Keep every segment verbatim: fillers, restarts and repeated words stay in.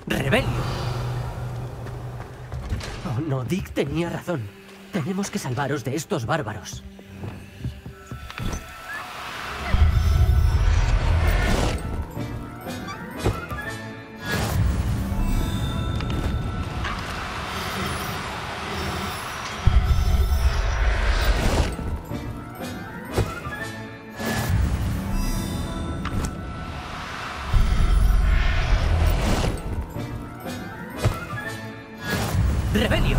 ¡Rebelio! Oh, no, Dick tenía razón. Tenemos que salvaros de estos bárbaros. ¡Rebelio!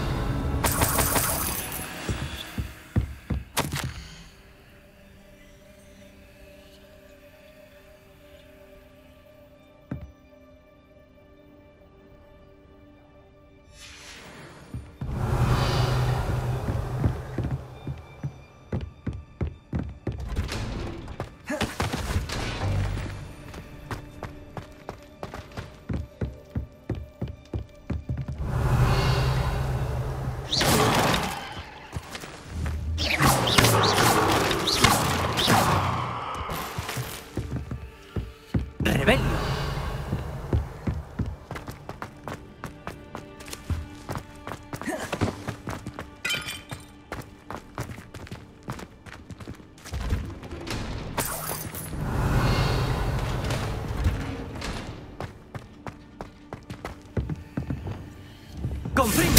¡Rebelio! ¡Comprime!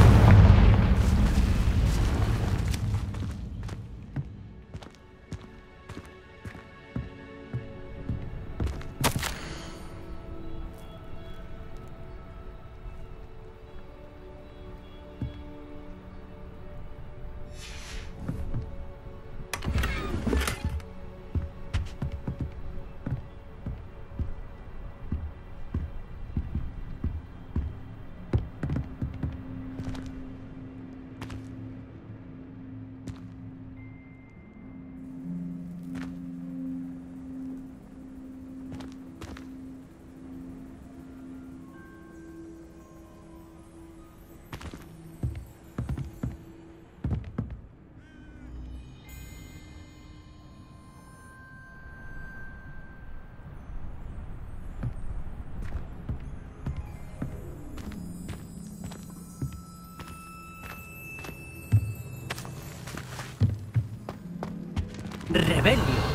¡Rebelio!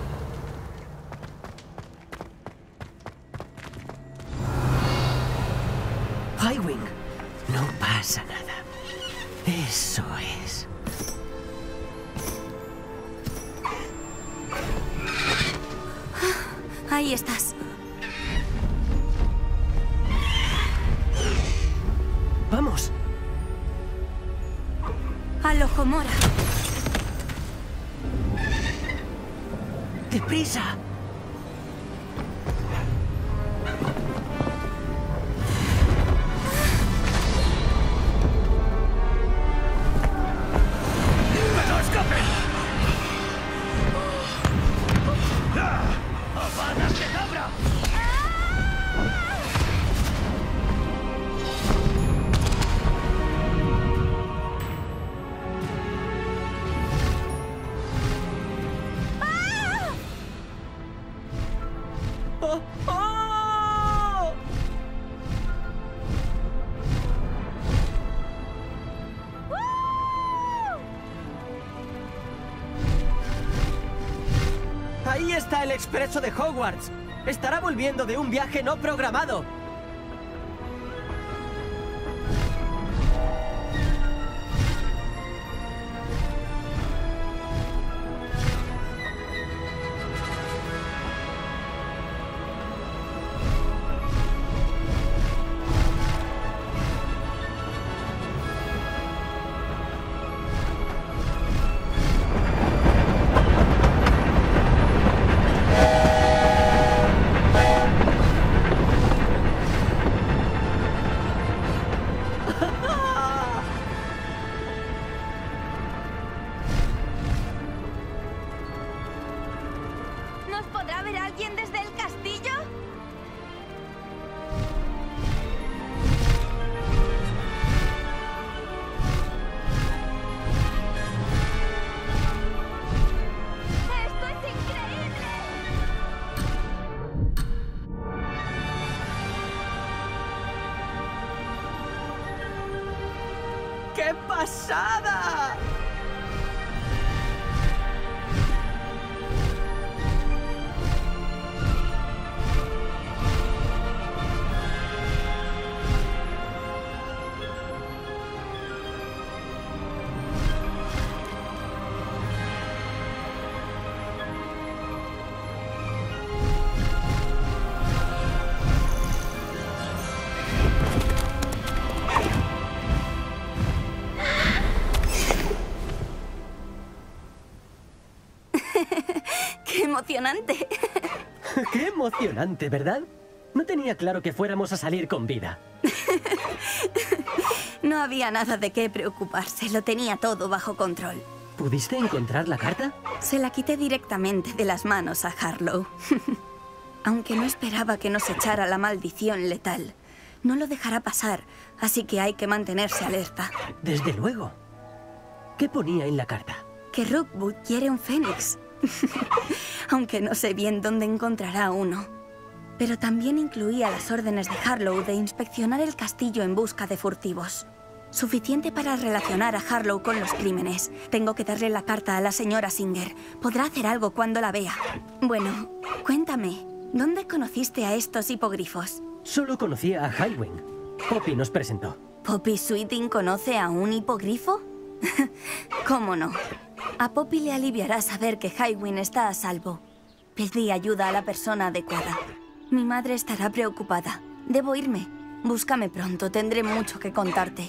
Highwing, no pasa nada. Eso es. Ahí estás. ¡Vamos! Al ojo mora. ¡Deprisa! ¡Que no escapen! ¡Avada Kedavra! ¡Oh! ¡Oh! Ahí está el expreso de Hogwarts. Estará volviendo de un viaje no programado. ¡Qué pasada! ¡Qué emocionante! ¡Qué emocionante!, ¿verdad? No tenía claro que fuéramos a salir con vida. No había nada de qué preocuparse, lo tenía todo bajo control. ¿Pudiste encontrar la carta? Se la quité directamente de las manos a Harlow. Aunque no esperaba que nos echara la maldición letal. No lo dejará pasar, así que hay que mantenerse alerta. Desde luego. ¿Qué ponía en la carta? Que Rookwood quiere un fénix. Aunque no sé bien dónde encontrará uno. Pero también incluía las órdenes de Harlow de inspeccionar el castillo en busca de furtivos. Suficiente para relacionar a Harlow con los crímenes. Tengo que darle la carta a la señora Singer. Podrá hacer algo cuando la vea. Bueno, cuéntame, ¿dónde conociste a estos hipogrifos? Solo conocía a Highwing. Poppy nos presentó. ¿Poppy Sweeting conoce a un hipogrifo? ¿Cómo no? A Poppy le aliviará saber que Highwing está a salvo. Pedí ayuda a la persona adecuada. Mi madre estará preocupada. Debo irme. Búscame pronto, tendré mucho que contarte.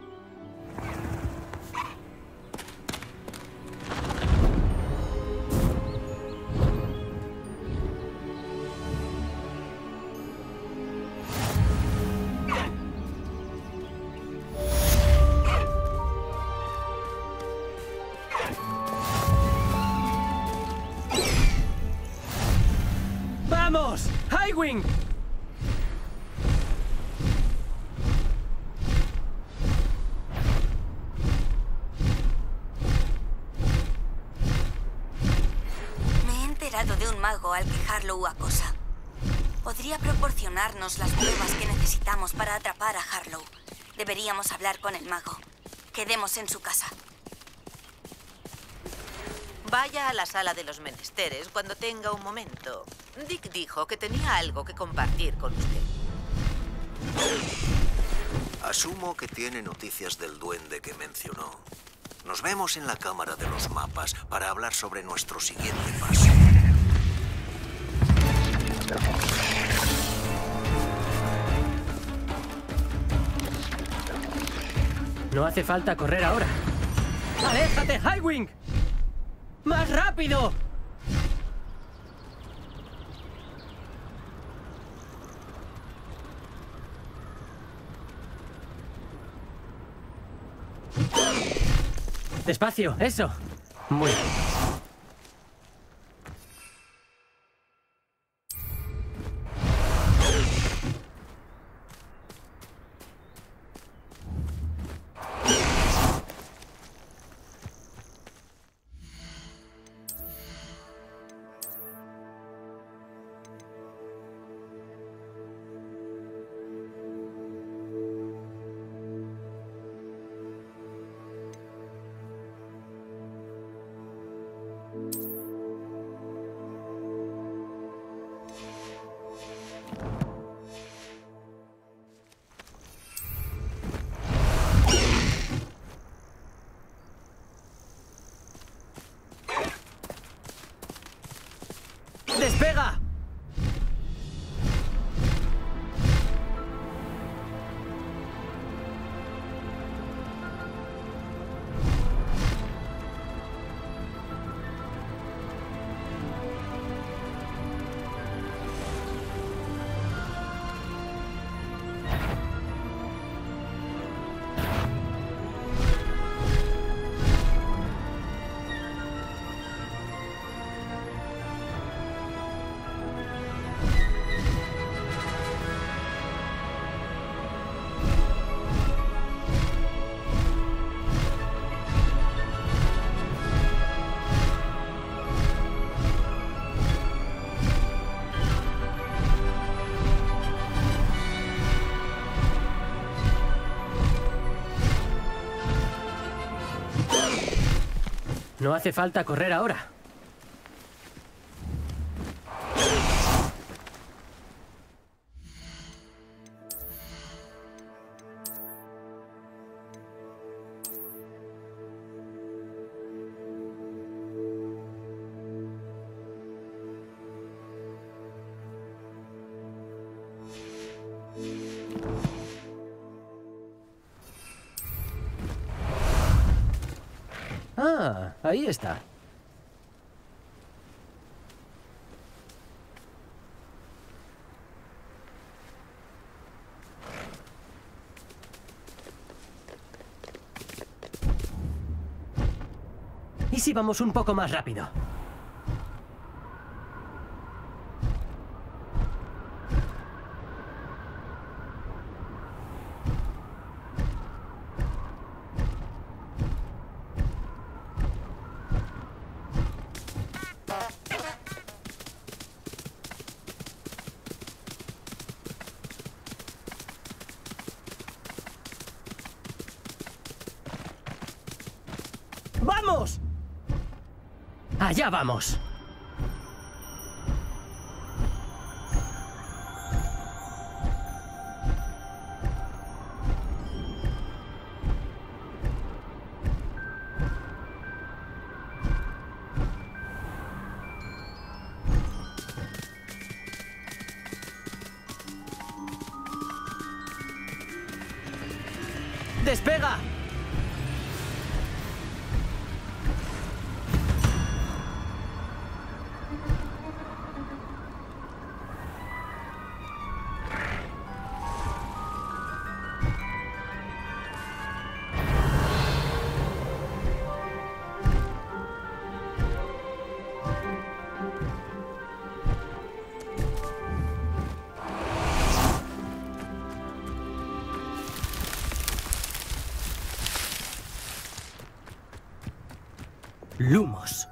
¡Vamos! ¡Highwing! Me he enterado de un mago al que Harlow acosa. Podría proporcionarnos las pruebas que necesitamos para atrapar a Harlow. Deberíamos hablar con el mago. Quedemos en su casa. Vaya a la sala de los menesteres cuando tenga un momento. Dick dijo que tenía algo que compartir con usted. Asumo que tiene noticias del duende que mencionó. Nos vemos en la cámara de los mapas para hablar sobre nuestro siguiente paso. No hace falta correr ahora. ¡Aléjate, Highwing! ¡Más rápido! Despacio, eso. Muy bien. No hace falta correr ahora. Ah, ahí está. ¿Y si vamos un poco más rápido? ¡Vamos! ¡Allá vamos! ¡Despega! Lumos.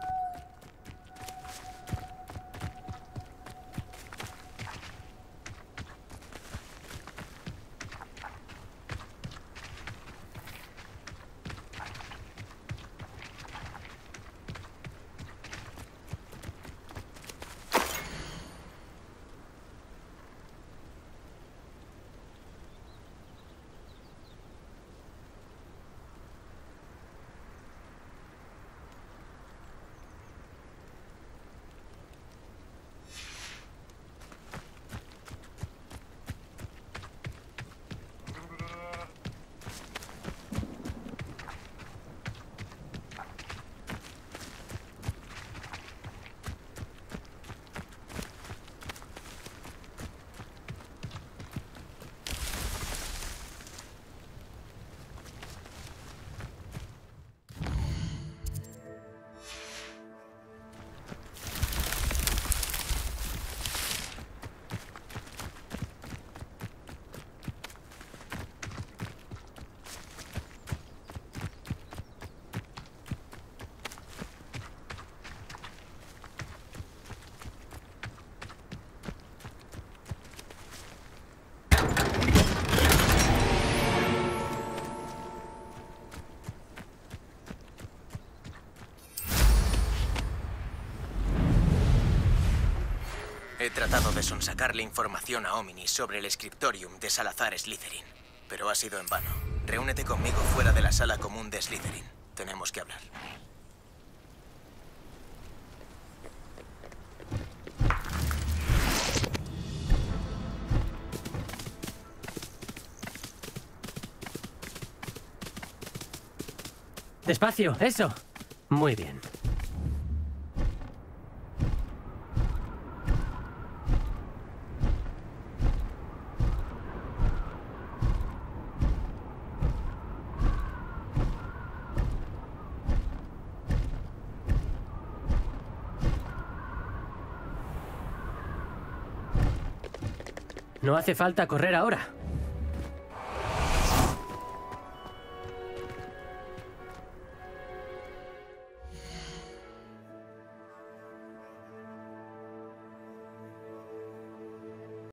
He tratado de sonsacarle información a Omnis sobre el Scriptorium de Salazar Slytherin, pero ha sido en vano. Reúnete conmigo fuera de la sala común de Slytherin. Tenemos que hablar. Despacio, eso. Muy bien. No hace falta correr ahora.